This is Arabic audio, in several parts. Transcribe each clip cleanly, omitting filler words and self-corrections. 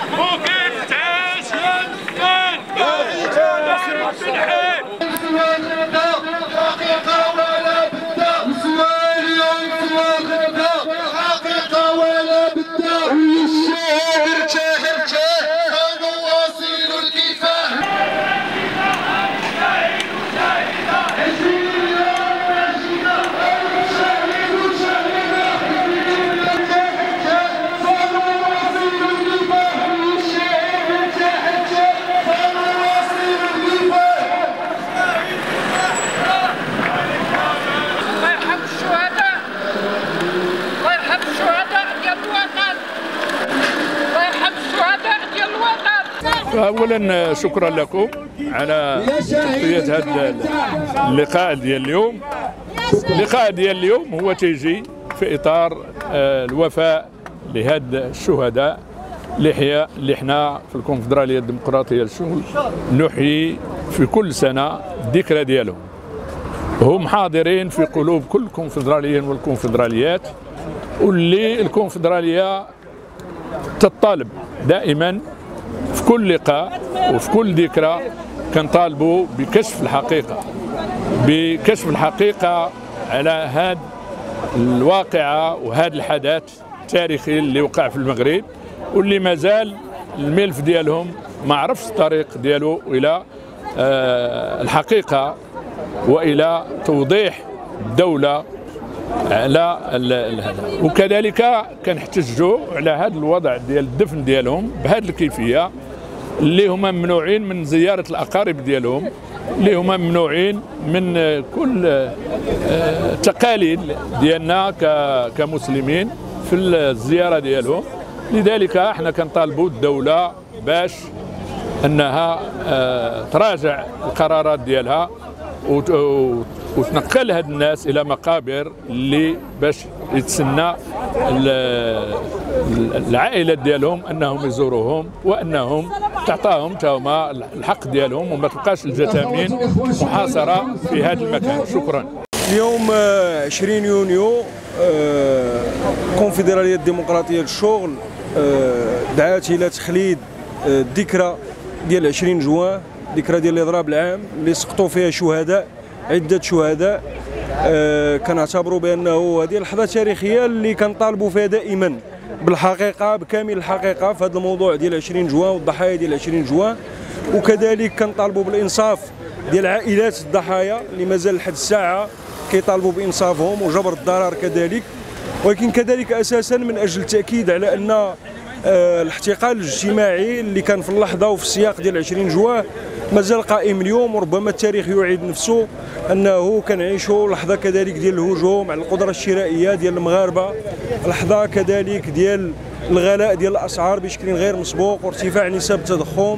اولا شكرا لكم على تغطيه هذا اللقاء ديال اليوم. اللقاء ديال اليوم هو تيجي في اطار الوفاء لهاد الشهداء اللي حنا في الكونفدراليه الديمقراطيه للشغل نحيي في كل سنه الذكرى ديالهم. هم حاضرين في قلوب كل كونفدراليين والكونفدراليات، واللي الكونفدراليه تطالب دائما في كل لقاء وفي كل ذكرى كنطالبوا بكشف الحقيقة على هذه الواقعة وهذا الحدث التاريخي اللي وقع في المغرب، واللي مازال الملف ديالهم ما عرفش الطريق ديالو إلى الحقيقة وإلى توضيح الدولة على هذا. وكذلك كنحتجوا على هذا الوضع ديال الدفن ديالهم بهذه الكيفيه، اللي هما ممنوعين من زياره الاقارب ديالهم، اللي هما ممنوعين من كل التقاليد ديالنا كمسلمين في الزياره ديالهم. لذلك احنا كنطالبوا الدوله باش انها تراجع القرارات ديالها وتنقل هاد الناس الى مقابر اللي باش يتسنى العائلات ديالهم انهم يزوروهم، وانهم تعطاهم تاهما الحق ديالهم، وما تبقاش الجثامين محاصره في هذا المكان. شكرا. اليوم 20 يونيو الكونفدراليه الديمقراطيه للشغل دعات الى تخليد الذكرى ديال 20 جوان، ذكرى ديال الاضراب العام اللي سقطوا فيها شهداء، عده شهداء. كنعتبروا بانه هذه لحظه تاريخيه اللي كنطالبوا فيها دائما بالحقيقه، بكامل الحقيقه في هذا الموضوع ديال 20 جوان والضحايا ديال 20 جوان. وكذلك كنطالبوا بالانصاف ديال عائلات الضحايا اللي مازال لحد الساعه كيطالبوا بانصافهم وجبر الضرر كذلك. ولكن كذلك اساسا من اجل التاكيد على ان الاحتقال الاجتماعي اللي كان في اللحظه وفي السياق ديال 20 جوان مازال قائم اليوم، وربما التاريخ يعيد نفسه انه كنعيشوا لحظه كذلك ديال الهجوم على القدره الشرائيه ديال المغاربه، لحظه كذلك ديال الغلاء ديال الاسعار بشكل غير مسبوق وارتفاع نسب التضخم.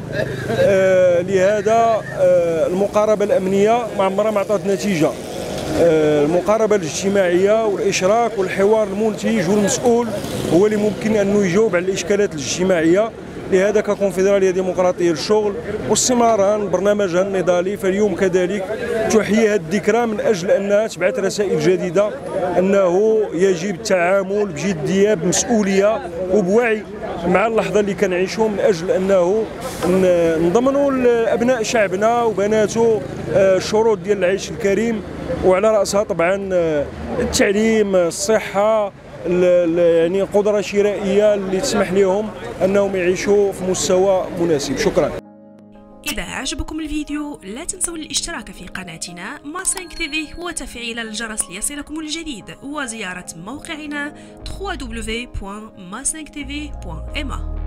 لهذا المقاربه الامنيه ما عمرها ما عطات نتيجه. المقاربه الاجتماعيه والاشراك والحوار المنتج والمسؤول هو اللي ممكن انه يجاوب على الاشكالات الاجتماعيه. لهذا ككونفدراليه ديمقراطيه للشغل واستمرارا برنامجها النضالي، فاليوم كذلك تحيي هذه الذكرى من اجل انها تبعث رسائل جديده انه يجب التعامل بجديه بمسؤوليه وبوعي مع اللحظه اللي كنعيشوا، من اجل انه نضمنوا لابناء شعبنا وبناته الشروط ديال العيش الكريم، وعلى راسها طبعا التعليم، الصحه، يعني قدرة شرائية اللي تسمح لهم أنهم يعيشوا في مستوى مناسب. شكرا. إذا عجبكم الفيديو لا تنسوا الاشتراك في قناتنا ما5 تي في وتفعيل الجرس ليصلكم الجديد، وزيارة موقعنا www.ma5tv.ma.